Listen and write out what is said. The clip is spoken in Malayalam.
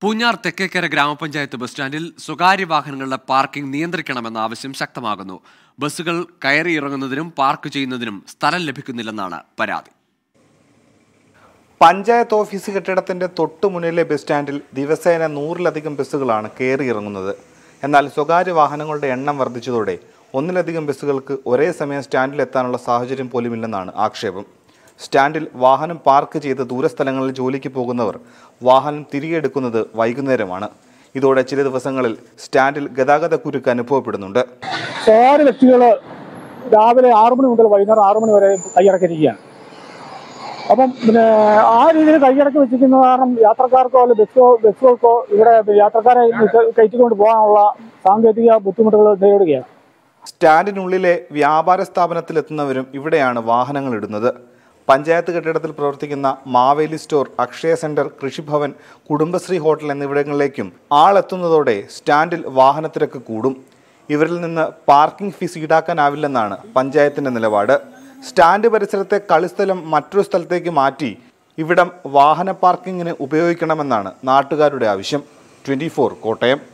പൂഞ്ഞാർ തെക്കേക്കര ഗ്രാമപഞ്ചായത്ത് ബസ് സ്റ്റാൻഡിൽ സ്വകാര്യ വാഹനങ്ങളുടെ പാർക്കിംഗ് നിയന്ത്രിക്കണമെന്ന ആവശ്യം ശക്തമാകുന്നു. ബസ്സുകൾ കയറിയിറങ്ങുന്നതിനും പാർക്ക് ചെയ്യുന്നതിനും സ്ഥലം ലഭിക്കുന്നില്ലെന്നാണ് പരാതി. പഞ്ചായത്ത് ഓഫീസ് കെട്ടിടത്തിന്റെ തൊട്ടുമുന്നിലെ ബസ് സ്റ്റാൻഡിൽ ദിവസേന 100-ലധികം ബസ്സുകളാണ് കയറിയിറങ്ങുന്നത്. എന്നാൽ സ്വകാര്യ വാഹനങ്ങളുടെ എണ്ണം വർദ്ധിച്ചതോടെ ഒന്നിലധികം ബസ്സുകൾക്ക് ഒരേ സമയം സ്റ്റാൻഡിലെത്താനുള്ള സാഹചര്യം പോലുമില്ലെന്നാണ് ആക്ഷേപം. സ്റ്റാൻഡിൽ വാഹനം പാർക്ക് ചെയ്ത് ദൂരസ്ഥലങ്ങളിൽ ജോലിക്ക് പോകുന്നവർ വാഹനം തിരികെ എടുക്കുന്നത് വൈകുന്നേരമാണ്. ഇതോടെ ചില ദിവസങ്ങളിൽ സ്റ്റാൻഡിൽ ഗതാഗത കുരുക്ക് അനുഭവപ്പെടുന്നുണ്ട്. സ്വകാര്യ വ്യക്തികൾ രാവിലെ 6 മണി മുതൽ വൈകുന്നേരം 6 മണി വരെ കൈയടക്കിയിരിക്കുകയാണ്. അപ്പം ആ രീതിയിൽ കൈയടക്കി വെച്ചിരിക്കുന്ന കാരണം യാത്രക്കാർക്കോ അല്ലെങ്കിൽ ബസ്സുകൾക്കോ ഇവിടെ യാത്രക്കാരെ കയറ്റിക്കൊണ്ട് പോകാനുള്ള സാങ്കേതിക ബുദ്ധിമുട്ടുകൾ നേരിടുകയാണ്. സ്റ്റാൻഡിനുള്ളിലെ വ്യാപാര സ്ഥാപനത്തിലെത്തുന്നവരും ഇവിടെയാണ് വാഹനങ്ങൾ ഇടുന്നത്. പഞ്ചായത്ത് കെട്ടിടത്തിൽ പ്രവർത്തിക്കുന്ന Maveli store, Akshaya centre, Krishibhavan, Kudumbashree hotel എന്നിവിടങ്ങളിലേക്കും ആളെത്തുന്നതോടെ സ്റ്റാൻഡിൽ വാഹനത്തിരക്ക് കൂടും. ഇവരിൽ നിന്ന് പാർക്കിംഗ് ഫീസ് ഈടാക്കാനാവില്ലെന്നാണ് പഞ്ചായത്തിന്റെ നിലപാട്. സ്റ്റാൻഡ് പരിസരത്തെ കളിസ്ഥലം മറ്റൊരു സ്ഥലത്തേക്ക് മാറ്റി ഇവിടം വാഹന പാർക്കിങ്ങിന് ഉപയോഗിക്കണമെന്നാണ് നാട്ടുകാരുടെ ആവശ്യം. 24 കോട്ടയം.